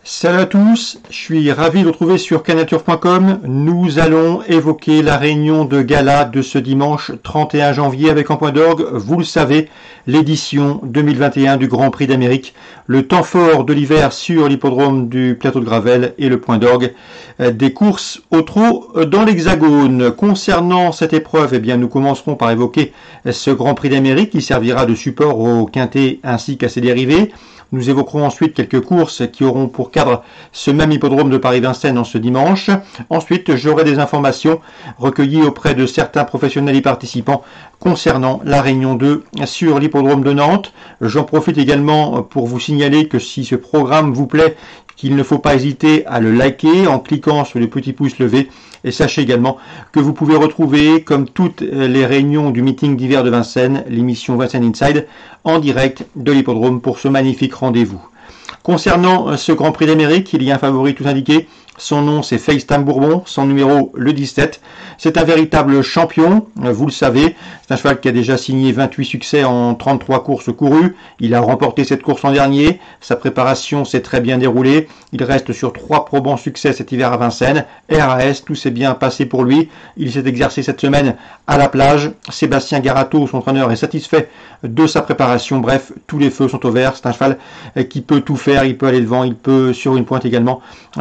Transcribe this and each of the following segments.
Salut à tous, je suis ravi de vous retrouver sur cannature.com. Nous allons évoquer la réunion de gala de ce dimanche 31 janvier avec en point d'orgue, vous le savez, l'édition 2021 du Grand Prix d'Amérique, le temps fort de l'hiver sur l'hippodrome du Plateau de Gravel et le point d'orgue des courses au trot dans l'Hexagone. Concernant cette épreuve, nous commencerons par évoquer ce Grand Prix d'Amérique qui servira de support au quintet ainsi qu'à ses dérivés. Nous évoquerons ensuite quelques courses qui auront pour cadre ce même hippodrome de Paris-Vincennes en ce dimanche. Ensuite, j'aurai des informations recueillies auprès de certains professionnels y participants concernant la Réunion 2 sur l'hippodrome de Nantes. J'en profite également pour vous signaler que si ce programme vous plaît, qu'il ne faut pas hésiter à le liker en cliquant sur le petit pouce levé. Et sachez également que vous pouvez retrouver, comme toutes les réunions du meeting d'hiver de Vincennes, l'émission Vincennes Inside, en direct de l'hippodrome pour ce magnifique rendez-vous. Concernant ce Grand Prix d'Amérique, il y a un favori tout indiqué. Son nom, c'est FaceTime Bourbon, son numéro, le 17. C'est un véritable champion, vous le savez. C'est un cheval qui a déjà signé 28 succès en 33 courses courues. Il a remporté cette course l'an dernier. Sa préparation s'est très bien déroulée. Il reste sur 3 probants succès cet hiver à Vincennes. RAS, tout s'est bien passé pour lui. Il s'est exercé cette semaine à la plage. Sébastien Garato, son entraîneur, est satisfait de sa préparation. Bref, tous les feux sont au vert. C'est un cheval qui peut tout faire. Il peut aller devant. Il peut, sur une pointe également,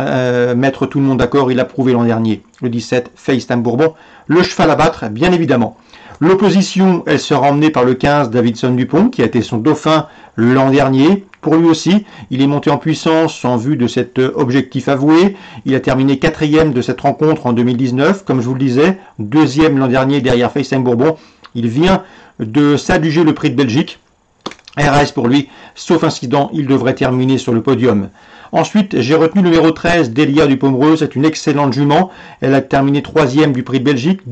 mettre tout le monde d'accord. Il a prouvé l'an dernier. Le 17, FaceTime Bourbon. Le cheval à battre, bien évidemment. L'opposition, elle sera emmenée par le 15, Davidson Dupont, qui a été son dauphin l'an dernier. Pour lui aussi, il est monté en puissance en vue de cet objectif avoué. Il a terminé 4e de cette rencontre en 2019, comme je vous le disais, 2e l'an dernier derrière FaceTime Bourbon. Il vient de s'adjuger le prix de Belgique. RAS pour lui, sauf incident, il devrait terminer sur le podium. Ensuite, j'ai retenu le numéro 13, Delia du Pomereux. C'est une excellente jument. Elle a terminé 3e du prix de Belgique,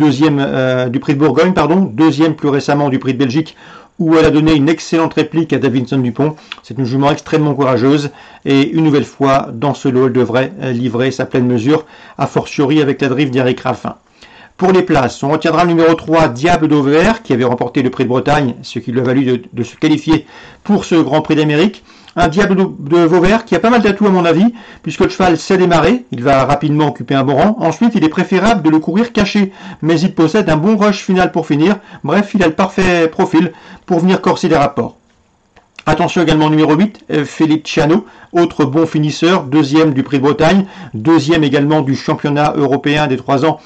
2e du prix de Bourgogne, 2e plus récemment du prix de Belgique, où elle a donné une excellente réplique à Davidson Dupont. C'est une jument extrêmement courageuse et une nouvelle fois, dans ce lot, elle devrait livrer sa pleine mesure, a fortiori avec la drift d'Eric Raffin. Pour les places, on retiendra le numéro 3, Diable d'Auvers, qui avait remporté le prix de Bretagne, ce qui lui a valu de se qualifier pour ce Grand Prix d'Amérique. Un Diable de Vauvert qui a pas mal d'atouts à mon avis, puisque le cheval sait démarrer, il va rapidement occuper un bon rang. Ensuite, il est préférable de le courir caché, mais il possède un bon rush final pour finir. Bref, il a le parfait profil pour venir corser les rapports. Attention également au numéro 8, Feliciano, autre bon finisseur, 2e du prix de Bretagne, 2e également du championnat européen des 3 ans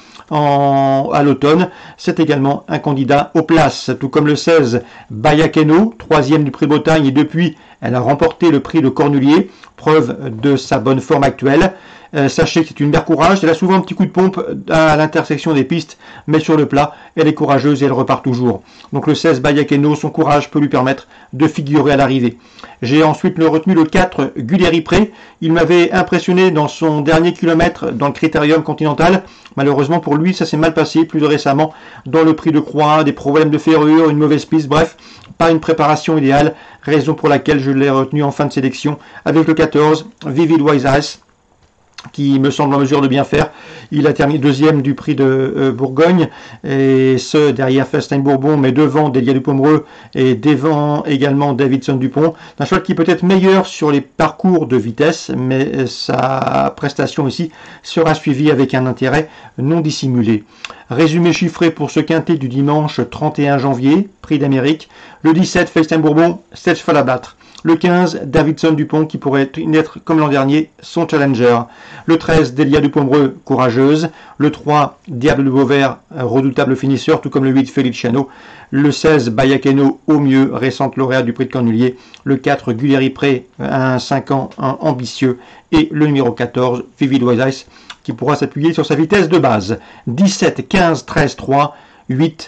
à l'automne. C'est également un candidat aux places, tout comme le 16, Bayakeno, 3e du prix de Bretagne, et depuis, elle a remporté le prix de Cornulier, preuve de sa bonne forme actuelle. Sachez que c'est une mère courage, elle a souvent un petit coup de pompe à l'intersection des pistes, mais sur le plat, elle est courageuse et elle repart toujours. Donc le 16, Bayakeno, son courage peut lui permettre de figurer à l'arrivée. J'ai ensuite retenu le 4, Guléripré. Il m'avait impressionné dans son dernier kilomètre dans le Critérium Continental. Malheureusement pour lui, ça s'est mal passé plus récemment dans le prix de Croix, des problèmes de ferrure, une mauvaise piste, bref, pas une préparation idéale, raison pour laquelle je l'ai retenu en fin de sélection avec le 14, Vivid Wise Ass, qui me semble en mesure de bien faire. Il a terminé 2e du prix de Bourgogne, et ce derrière FaceTime Bourbon, mais devant Delia du Pomereux et devant également Davidson Dupont. C'est un cheval qui peut être meilleur sur les parcours de vitesse, mais sa prestation ici sera suivie avec un intérêt non dissimulé. Résumé chiffré pour ce quintet du dimanche 31 janvier, prix d'Amérique. Le 17, FaceTime Bourbon, 7 chevaux à battre. Le 15, Davidson Dupont, qui pourrait naître comme l'an dernier, son challenger. Le 13, Delia du Pomereux, courageuse. Le 3, Diable de Vauvert, redoutable finisseur, tout comme le 8, Feliciano. Le 16, Bayakeno, au mieux, récente lauréate du prix de Cornulier. Le 4, Guléripré, un 5 ans ambitieux. Et le numéro 14, Vivid Wise, qui pourra s'appuyer sur sa vitesse de base. 17, 15, 13, 3, 8,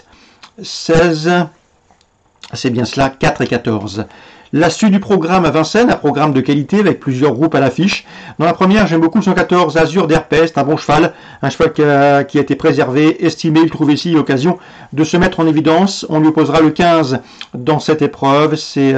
16, c'est bien cela, 4 et 14. La suite du programme à Vincennes, un programme de qualité avec plusieurs groupes à l'affiche. Dans la première, j'aime beaucoup le 114, Azur d'Herpest, un bon cheval, un cheval qui a été préservé, estimé. Il trouve ici l'occasion de se mettre en évidence. On lui opposera le 15 dans cette épreuve. C'est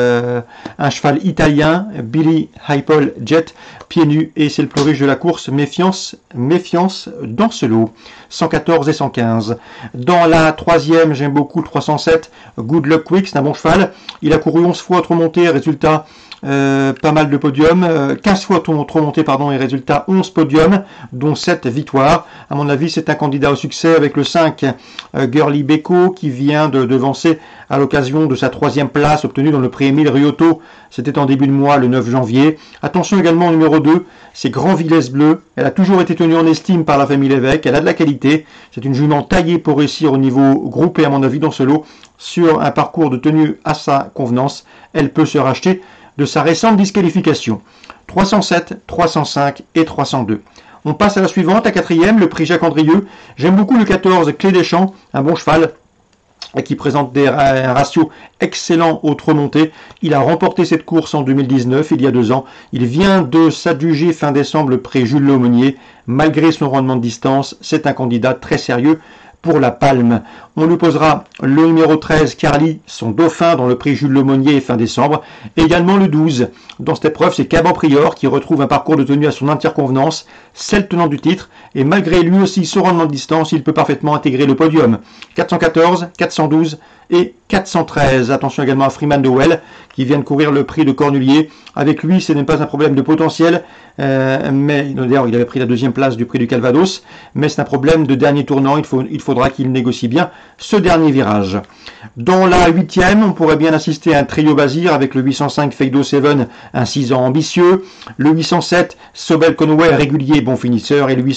un cheval italien, Billy Hypol Jet, pieds nus, et c'est le plus riche de la course. Méfiance dans ce lot. 114 et 115. Dans la troisième, j'aime beaucoup le 307, Good Luck Quick, c'est un bon cheval. Il a couru 11 fois trop monté, résultat, pas mal de podiums, 15 fois trop monté, pardon, et résultat 11 podiums, dont 7 victoires. À mon avis, c'est un candidat au succès avec le 5, Girly Beko, qui vient de devancer à l'occasion de sa 3e place obtenue dans le prix Émile Riotto. C'était en début de mois, le 9 janvier. Attention également au numéro 2, c'est Grand Villesse Bleu. Elle a toujours été tenue en estime par la famille Lévesque. Elle a de la qualité. C'est une jument taillée pour réussir au niveau groupé, à mon avis, dans ce lot. Sur un parcours de tenue à sa convenance, elle peut se racheter de sa récente disqualification. 307, 305 et 302. On passe à la suivante, à 4e, le prix Jacques Andrieux. J'aime beaucoup le 14, Clé des Champs, un bon cheval qui présente un ratio excellent au trot monté. Il a remporté cette course en 2019, il y a 2 ans. Il vient de s'adjuger fin décembre le prix Jules Lemonnier. Malgré son rendement de distance, c'est un candidat très sérieux pour la palme. On lui posera le numéro 13, Carly, son dauphin dans le prix Jules Lemonnier fin décembre. Également le 12. Dans cette épreuve, c'est Caban Prior qui retrouve un parcours de tenue à son entière convenance, c'est le tenant du titre, et malgré lui aussi son rendement de distance, il peut parfaitement intégrer le podium. 414, 412 et 413. Attention également à Freeman de Well qui vient de courir le prix de Cornulier. Avec lui, ce n'est pas un problème de potentiel, mais d'ailleurs il avait pris la 2e place du prix du Calvados, mais c'est un problème de dernier tournant. Il faudra qu'il négocie bien ce dernier virage. Dans la 8e, on pourrait bien assister à un trio Bazir avec le 805 Feido Seven, un 6 ans ambitieux, le 807 Sobel Conway régulier, bon finisseur, et le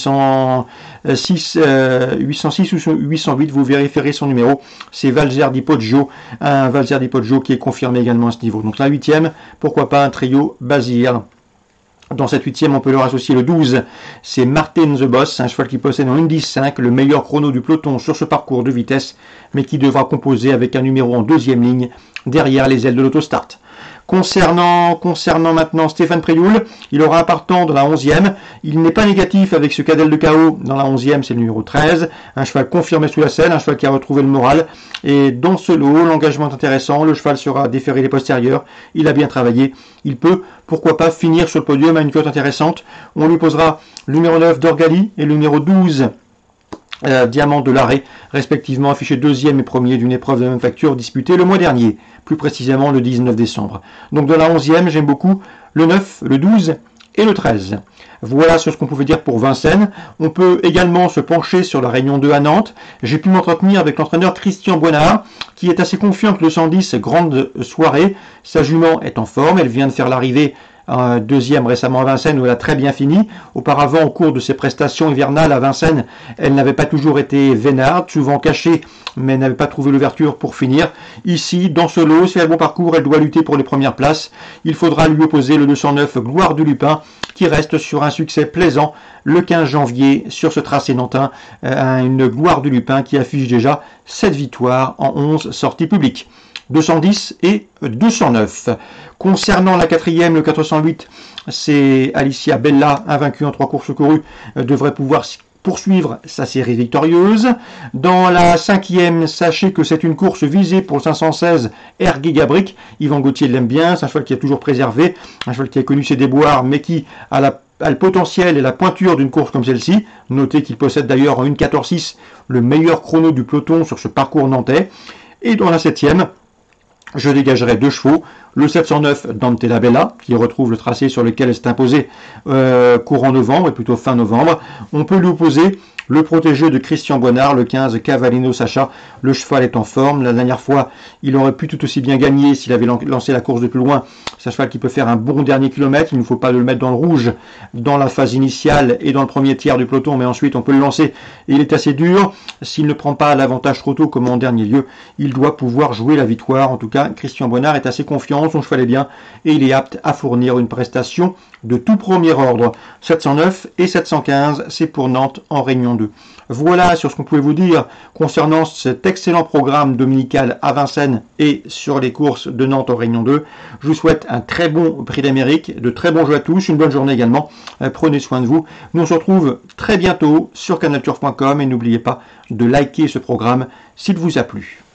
806 ou 808, vous vérifierez son numéro, c'est Valzer Di Poggio, un Valzer Di Poggio qui est confirmé également à ce niveau. Donc la 8e, pourquoi pas un trio Bazir. Dans cette 8e, on peut leur associer le 12, c'est Martin the Boss, un cheval qui possède en 1.10.5 le meilleur chrono du peloton sur ce parcours de vitesse, mais qui devra composer avec un numéro en 2e ligne, derrière les ailes de l'autostart. Concernant maintenant Stéphane Prioul, il aura un partant dans la 11e. Il n'est pas négatif avec ce Cadel de KO dans la 11e, c'est le numéro 13. Un cheval confirmé sous la selle, un cheval qui a retrouvé le moral. Et dans ce lot, l'engagement est intéressant. Le cheval sera déféré les postérieurs. Il a bien travaillé. Il peut, pourquoi pas, finir sur le podium à une cote intéressante. On lui posera le numéro 9 d'Orgali et le numéro 12 Diamant de l'Arrêt, respectivement affichés 2e et 1er d'une épreuve de la même facture disputée le mois dernier, plus précisément le 19 décembre. Donc dans la 11e, j'aime beaucoup le 9, le 12 et le 13. Voilà sur ce qu'on pouvait dire pour Vincennes. On peut également se pencher sur la Réunion 2 à Nantes. J'ai pu m'entretenir avec l'entraîneur Christian Boinard, qui est assez confiant que le 110, grande soirée. Sa jument est en forme, elle vient de faire l'arrivée un 2e récemment à Vincennes où elle a très bien fini. Auparavant, au cours de ses prestations hivernales à Vincennes, elle n'avait pas toujours été vénarde, souvent cachée, mais n'avait pas trouvé l'ouverture pour finir. Ici, dans ce lot, si elle a le bon parcours, elle doit lutter pour les premières places. Il faudra lui opposer le 209 Gloire du Lupin, qui reste sur un succès plaisant le 15 janvier sur ce tracé nantain. Une Gloire du Lupin qui affiche déjà 7 victoires en 11 sorties publiques. 210 et 209. Concernant la 4e, le 408, c'est Alicia Bella, invaincue en 3 courses courues, devrait pouvoir poursuivre sa série victorieuse. Dans la 5e, sachez que c'est une course visée pour le 516 Ergué Gabric. Yvan Gauthier l'aime bien, c'est un cheval qui est toujours préservé, un cheval qui a connu ses déboires, mais qui a le potentiel et la pointure d'une course comme celle-ci. Notez qu'il possède d'ailleurs en 1.14.6 le meilleur chrono du peloton sur ce parcours nantais. Et dans la 7e, je dégagerai 2 chevaux, le 709 Dante la Bella, qui retrouve le tracé sur lequel elle s'est imposée courant novembre, et plutôt fin novembre. On peut lui opposer le protégé de Christian Boinard, le 15 Cavallino Sacha. Le cheval est en forme. La dernière fois, il aurait pu tout aussi bien gagner s'il avait lancé la course de plus loin. C'est un cheval qui peut faire un bon dernier kilomètre. Il ne faut pas le mettre dans le rouge dans la phase initiale et dans le premier tiers du peloton, mais ensuite on peut le lancer. Et il est assez dur. S'il ne prend pas l'avantage trop tôt comme en dernier lieu, il doit pouvoir jouer la victoire. En tout cas, Christian Boinard est assez confiant, son cheval est bien et il est apte à fournir une prestation de tout premier ordre. 709 et 715, c'est pour Nantes en Réunion 2. Voilà sur ce qu'on pouvait vous dire concernant cet excellent programme dominical à Vincennes et sur les courses de Nantes en Réunion 2. Je vous souhaite un très bon Prix d'Amérique, de très bons jeux à tous, une bonne journée également. Prenez soin de vous. Nous on se retrouve très bientôt sur canalturf.com et n'oubliez pas de liker ce programme s'il vous a plu.